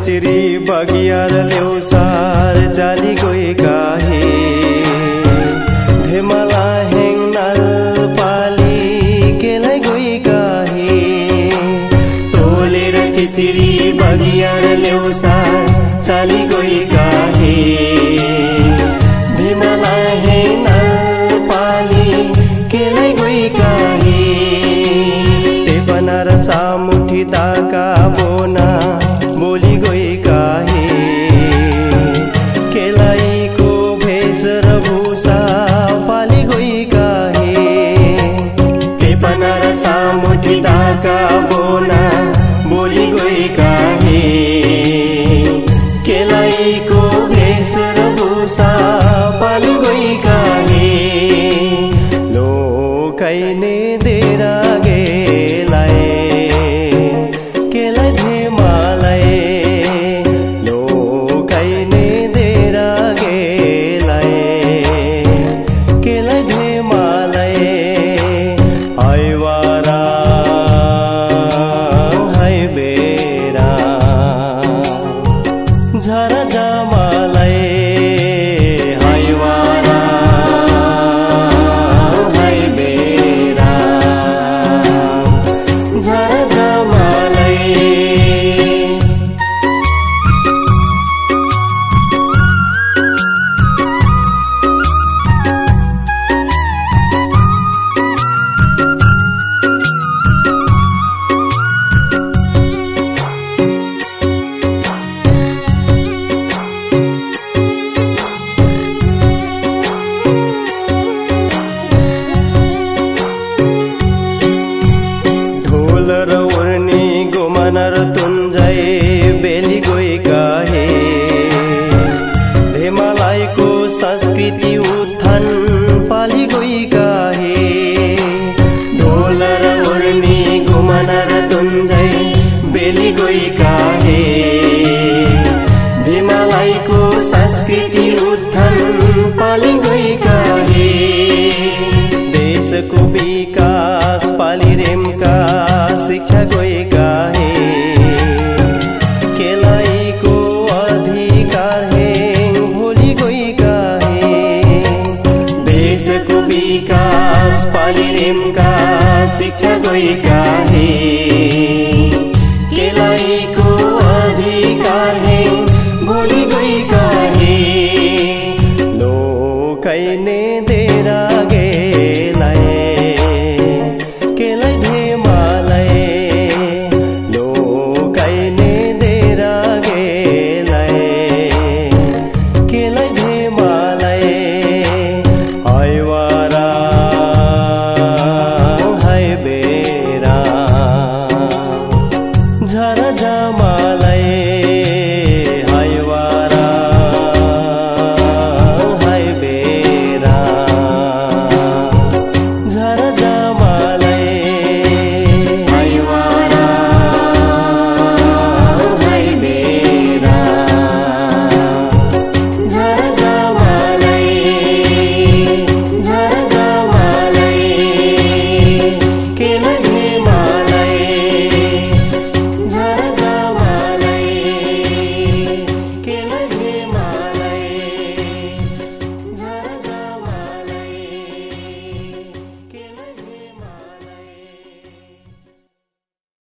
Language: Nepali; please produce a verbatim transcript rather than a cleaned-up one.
चिचिरी बगियार ल्याउसार चाली गएका हे धेमाला हेङ्नाल पाली केलाई गएका हे तोलेर चिचिरी बगियार ल्याउसार चाली गएका हे धेमाला हेङ्नाल पाली केलाई गएका हे तेपनार सामुठी दाका बोना बोली गएका हे केलाईको भेष र भूषा पाली गएका हे तेपनार सामुठी दाका बोना बोली गएका हे केलाईको भेष र भूषा पाली गएका हे लोकाइने देरा गेलाए केलाई धेमालाई लोकाइने देरा गेलाए केलाई धेमालाई आइवारा हाइबेरा झरा